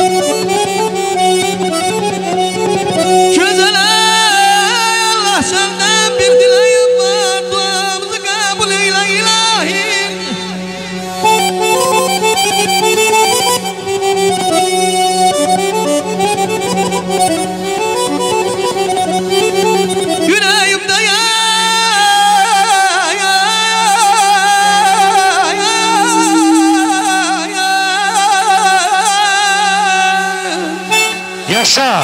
Güzel Allah senden bir dileğim var, duamızı kabul eyle ilahim. Yüreğimde yaşa.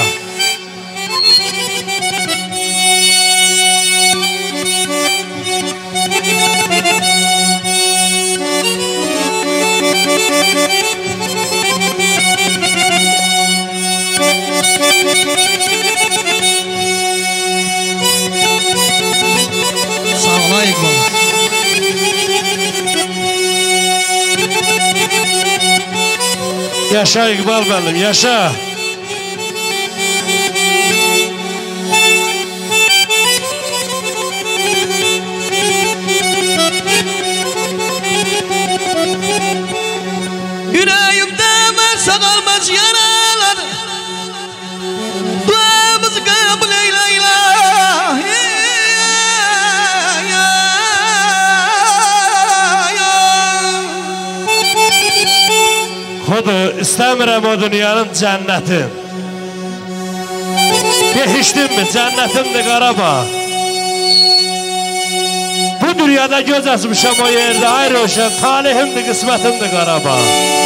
Sağ ol İkbal. Yaşa İkbal benim, yaşa. Yüreğimde varsa kalmaz yaralar, duamızı kabul eyle ilahi. Xudu istəmirəm o dünyanın cənnetin. Behişdinmi? Cənnetimdir Qarabağ. Bu dünyada göz açmışam o yerde, ay Roşen, talihimdir, qismətimdir Qarabağ.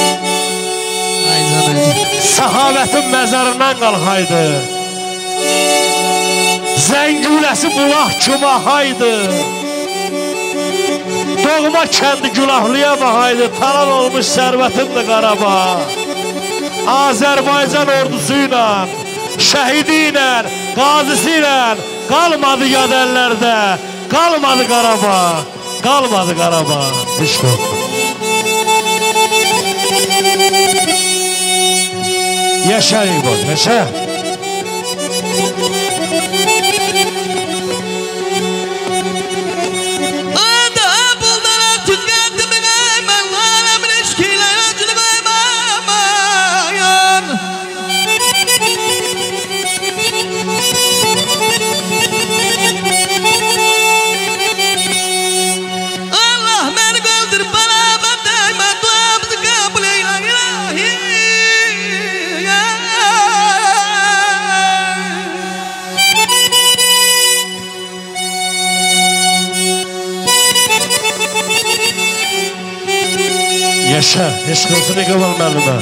Sahabətin məzarından qalxaydı, zəngüləsi bulaq kumahaydı, doğma kəndi günahlıya baxaydı, talan olmuş sərvətimdir Qarabağ. Azərbaycan ordusu ilə, şəhidi ilə, qazisi ilə qalmadı yad əllərdə, qalmadı Qarabağ, qalmadı Qarabağ. Dişko. Yaşa İqbal, yaşa. Yaşa, eşq olsun İqbal müəllimə.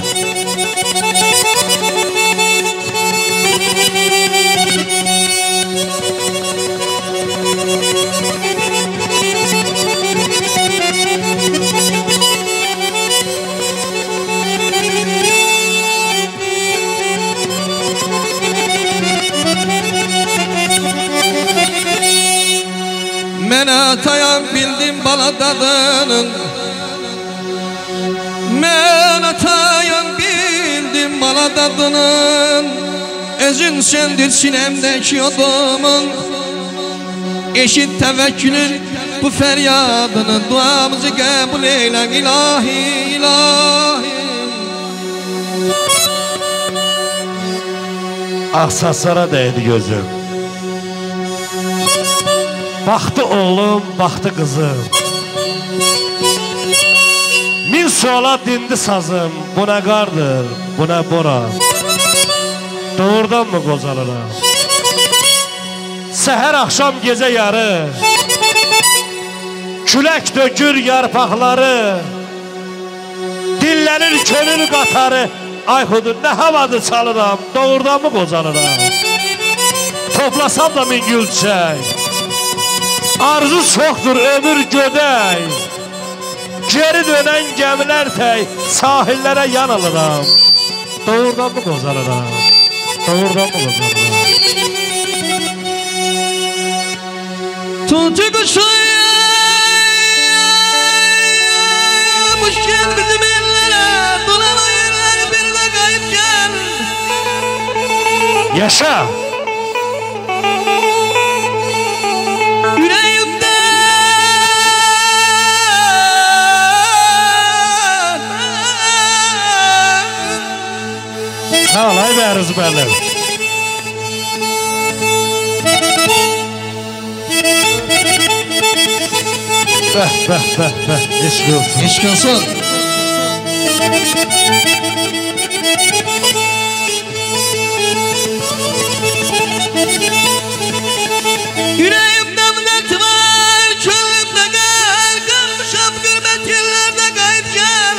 Mən atayam bildim baladadının, mən atayam bildim baladadının, özün sendir sinemdeki odumun. Eşit təvəkkülün bu feryadını, duamızı kabul eyle ilahi, ilahi. Axsaslara dəydi gözüm, baxdı oğlum, baxdı qızım. Min suala dindi sazım, bu nə qardır, bu nə bora. Doğrudan mı qocalıram? Səhər axşam gecə yarı, külək dökür yarpaqları, dinlənir könül qatarı. Ay xudu, nə havadır çalıram, doğrudan mı qocalıram? Toplasam da min gül çiçək, arzu çoxdur ömür gödək, geri dönən gəmilər tək, sahillərə yan alıram. Doğrudan mı qocalıram? Doğrudan mı qocalıram? Tuncu kuşu yapmış gel bizim ellere, dolan o yerler bir de kayıp gel. Yaşa! Yüreğimde Sağ ol, ay Bəhruz müəllim. Bəh, eşq olsun. Eşq olsun. Yüreğimde dert var, könlümde gel, kalmışam gurbet yerlerde kayıp gel.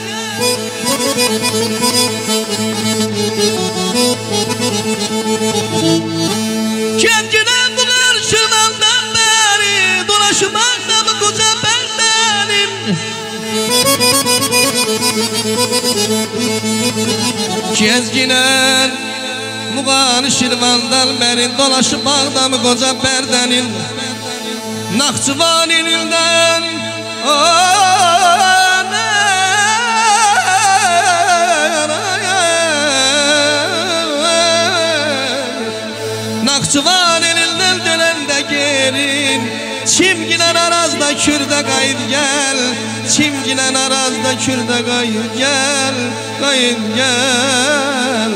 Kendine bu karşımandan beri dolaşmakta mı koca bendenim? Kezginen Muğanı Şirvan'dan beri dolaşıp bağdamı koca perdenin Nakçıvan ilinden Nakçıvan elinden dönende gelin Çimginen arazda kürde kayıt gel Çimginen arazda kürde kayıt gel Kayıt gel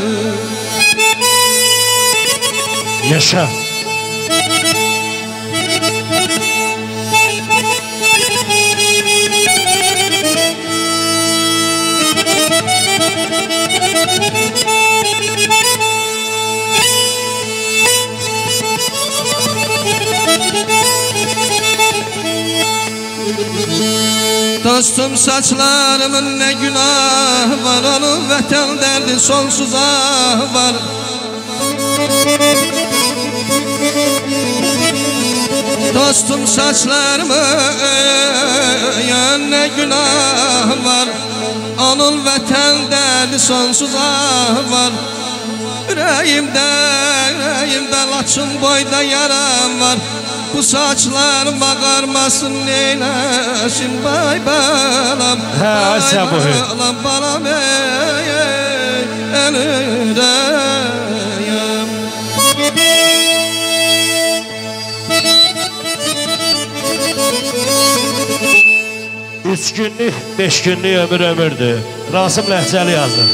Yaşa. Dostum saçlarımın ne günahı var Onun vətən derdi sonsuza var Dostum saçlarımın ne günahı var Onun vətən derdi sonsuza var Yüreğimde laçın boyda yaram var Bu saçlar bağarmasın neylesin bay balam Hə, sən bu. Balam balam ölürəm 3 günlük, 5 günlük ömürdür. Rasim Ləhcəli yazır.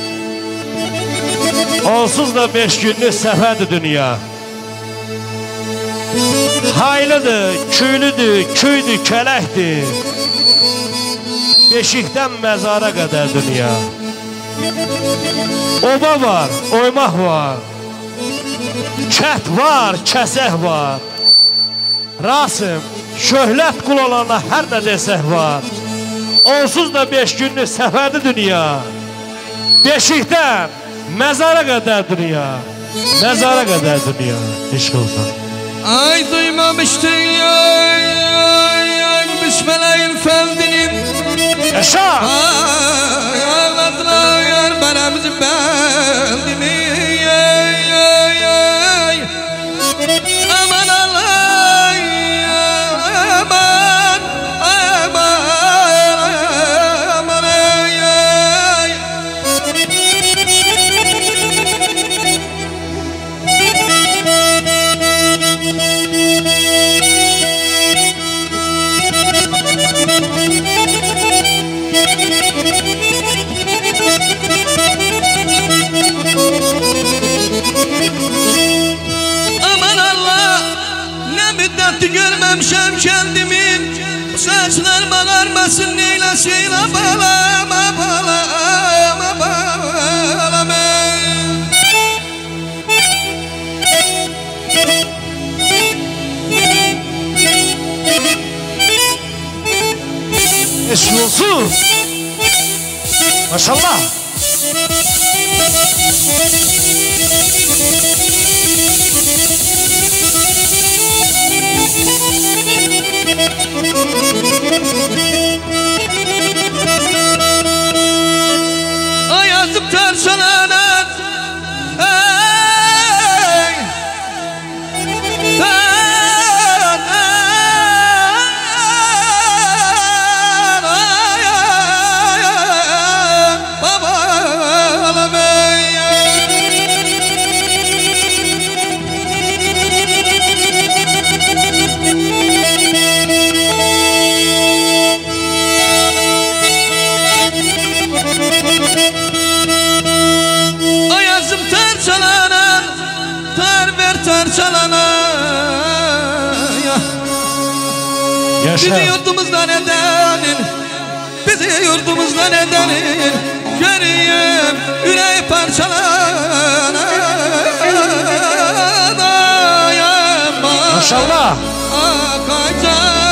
Onsuz da 5 günlük səfərdir dünya. Haylıdır, küylüdür, küydür, kələkdir. Beşikdən məzara qədər dünya. Oba var, oymaq var. Kət var, kəsək var. Rasim, şöhlət qul olana hər nə desək var. Onsuz da 5 günlük səfərdir dünya. Beşikdən məzara qədər dünya. Məzara qədər dünya. İşq olsun. Ay duymamıştın ya Büsmeleyin fevdinin Yaşa! Ay ağladılar yar benemizi bendimi Aman Allah aman aman aman Aman Allah ne müddettir görmemişim kendimi Saçlar bağarmasın neylesin abalam abalam abalam Eşk olsun. Maşallah. Ay yazıp tersanat Ay parçalanan Tarber tarçalanan Yaşa. Bizi yurdumuzdan edenin Bizi yurdumuzdan edenin Göreyim yüreği parçalanan Maşallah. Akacak